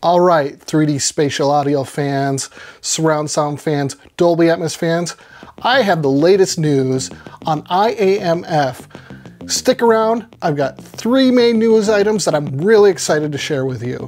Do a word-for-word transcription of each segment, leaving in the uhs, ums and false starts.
All right, three D spatial audio fans, surround sound fans, Dolby Atmos fans, I have the latest news on I A M F. Stick around, I've got three main news items that I'm really excited to share with you.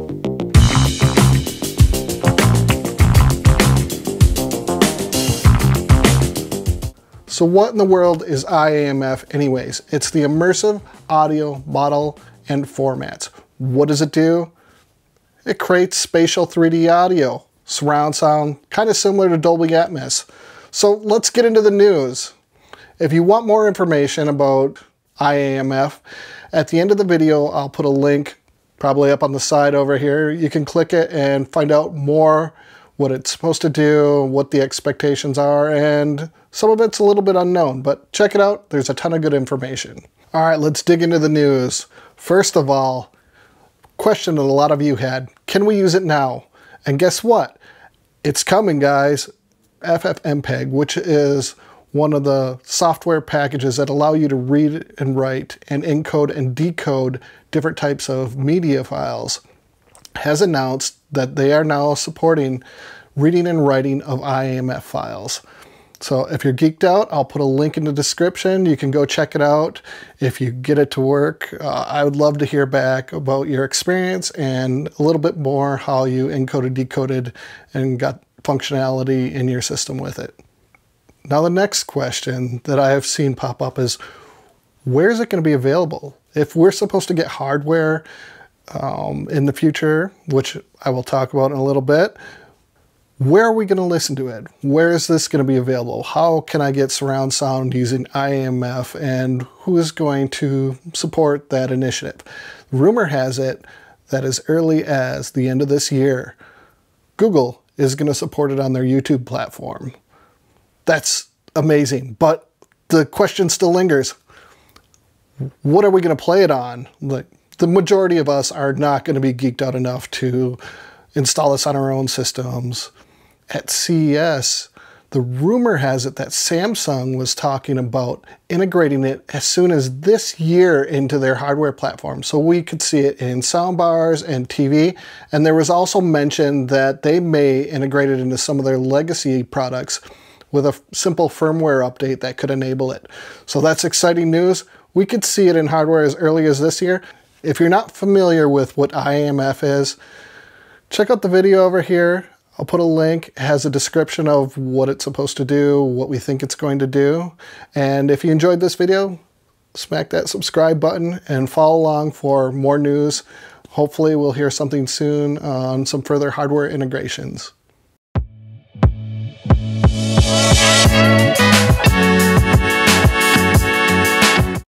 So what in the world is I A M F anyways? It's the Immersive Audio Model and Formats. What does it do? It creates spatial three D audio, surround sound, kind of similar to Dolby Atmos. So let's get into the news. If you want more information about I A M F, at the end of the video I'll put a link probably up on the side over here. You can click it and find out more what it's supposed to do, what the expectations are, and some of it's a little bit unknown, but check it out. There's a ton of good information. All right, let's dig into the news. First of all, question that a lot of you had, can we use it now? And guess what? It's coming, guys. F F M P E G, which is one of the software packages that allow you to read and write and encode and decode different types of media files, has announced that they are now supporting reading and writing of I A M F files. So if you're geeked out, I'll put a link in the description. You can go check it out. If you get it to work, uh, I would love to hear back about your experience and a little bit more how you encoded, decoded, and got functionality in your system with it. Now the next question that I have seen pop up is, where is it going to be available? If we're supposed to get hardware um, in the future, which I will talk about in a little bit, where are we going to listen to it? Where is this going to be available? How can I get surround sound using I A M F, and who is going to support that initiative? Rumor has it that as early as the end of this year, Google is going to support it on their YouTube platform. That's amazing, but the question still lingers. What are we going to play it on? Like, the majority of us are not going to be geeked out enough to install this on our own systems. At C E S, the rumor has it that Samsung was talking about integrating it as soon as this year into their hardware platform, so we could see it in soundbars and T V. And there was also mention that they may integrate it into some of their legacy products with a simple firmware update that could enable it. So that's exciting news. We could see it in hardware as early as this year. If you're not familiar with what I A M F is, check out the video over here. I'll put a link. It has a description of what it's supposed to do, what we think it's going to do. And if you enjoyed this video, smack that subscribe button and follow along for more news. Hopefully we'll hear something soon on some further hardware integrations.